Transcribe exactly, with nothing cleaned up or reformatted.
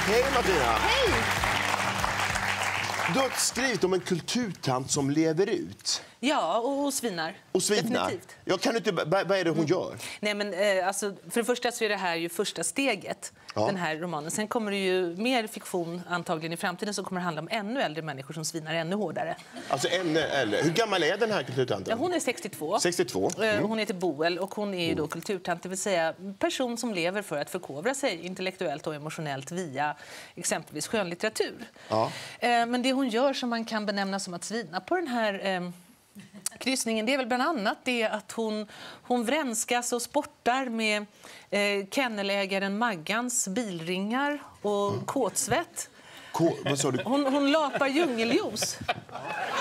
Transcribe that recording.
Hej Martina! Hej! Du har skrivit om en kulturtant som lever ut. Ja, och, och svinar. Och svinar? Definitivt. Jag kan inte, vad är det hon mm. gör? Nej, men, eh, alltså, för det första så är det här ju första steget, ja. den här romanen. Sen kommer det ju mer fiktion antagligen i framtiden som kommer att handla om ännu äldre människor som svinar ännu hårdare. Alltså ännu äldre. Hur gammal är den här kulturtanten? Ja, hon är sextiotvå. sextiotvå. Mm. Hon heter Boel och hon är ju då kulturtant, det vill säga person som lever för att förkovra sig intellektuellt och emotionellt via exempelvis skönlitteratur. Ja. Men det hon gör som man kan benämna som att svina på den här eh, kryssningen, det är väl bland annat det att hon, hon vränskas och sportar med eh, kennelägaren Maggans bilringar och mm. kåtsvett. K- vad sa du? Hon, hon lapar djungeljuice.